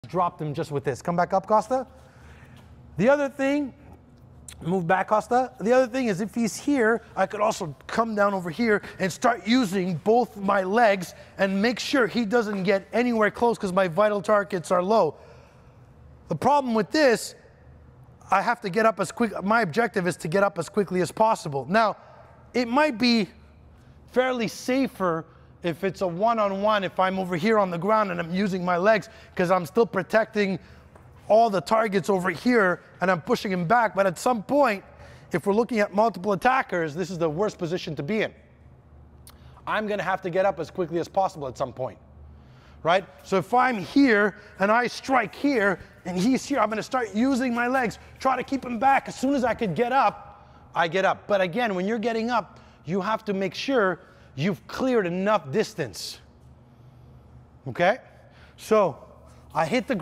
Dropped him just with this. Come back up, Costa. The other thing, move back, Costa. The other thing is if he's here, I could also come down over here and start using both my legs and make sure he doesn't get anywhere close because my vital targets are low. The problem with this, I have to get up as quick. My objective is to get up as quickly as possible. Now, it might be fairly safer if it's a one-on-one, if I'm over here on the ground and I'm using my legs, because I'm still protecting all the targets over here and I'm pushing him back. But at some point, if we're looking at multiple attackers, this is the worst position to be in. I'm gonna have to get up as quickly as possible at some point, right? So if I'm here and I strike here and he's here, I'm gonna start using my legs, try to keep him back. As soon as I could get up, I get up. But again, when you're getting up, you have to make sure you've cleared enough distance, okay? So I hit the ground.